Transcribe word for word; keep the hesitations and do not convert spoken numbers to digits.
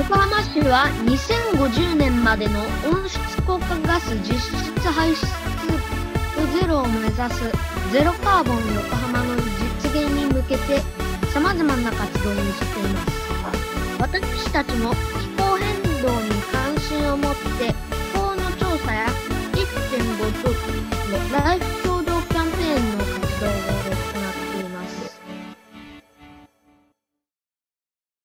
横浜市はにせんごじゅうねんまでの温室効果ガス実質排出ゼロを目指すゼロカーボン横浜の実現に向けて様々な活動をしています。私たちも気候変動に関心を持って